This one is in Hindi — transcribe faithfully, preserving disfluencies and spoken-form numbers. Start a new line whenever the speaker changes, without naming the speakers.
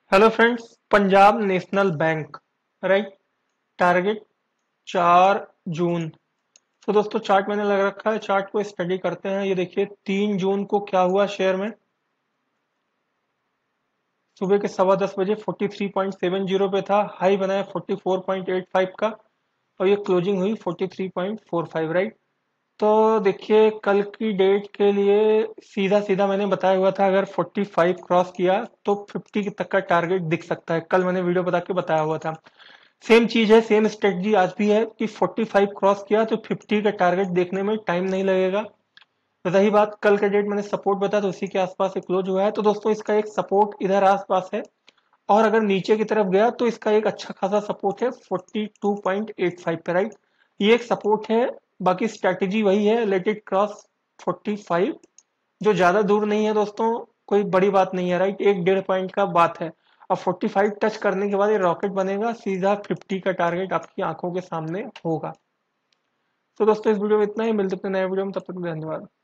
Hello friends, Punjab National Bank right. Target चार जून। तो दोस्तों चार्ट मैंने लग रखा है, चार्ट को स्टडी करते हैं। ये देखिए तीन जून को क्या हुआ शेयर में। सुबह के सवा दस बजे forty three point seven zero पे था, हाई बनाया forty four point eight five का, और ये क्लोजिंग हुई forty three point four five right. तो देखिए कल की डेट के लिए सीधा सीधा मैंने बताया हुआ था, अगर फोर्टी फाइव क्रॉस किया तो फिफ्टी तक का टारगेट दिख सकता है। कल मैंने वीडियो बता के बताया हुआ था। सेम चीज है, सेम स्ट्रेटजी आज भी है कि फोर्टी फाइव क्रॉस किया तो फिफ्टी का टारगेट देखने में टाइम नहीं लगेगा। रही बात कल के डेट मैंने सपोर्ट बताया तो उसी के आसपास से क्लोज हुआ है, तो दोस्तों इसका एक सपोर्ट इधर आसपास है। और अगर नीचे की तरफ गया तो इसका एक अच्छा खासा सपोर्ट है forty two point eight five पे राइट। ये एक सपोर्ट है। बाकी स्ट्रैटेजी वही है, let it cross forty five, जो ज्यादा दूर नहीं है दोस्तों। कोई बड़ी बात नहीं है राइट, एक डेढ़ पॉइंट का बात है। अब फोर्टी फाइव टच करने के बाद ये रॉकेट बनेगा, सीधा फिफ्टी का टारगेट आपकी आंखों के सामने होगा। तो दोस्तों इस वीडियो में इतना ही, मिलते हैं नए वीडियो में, तब तक धन्यवाद।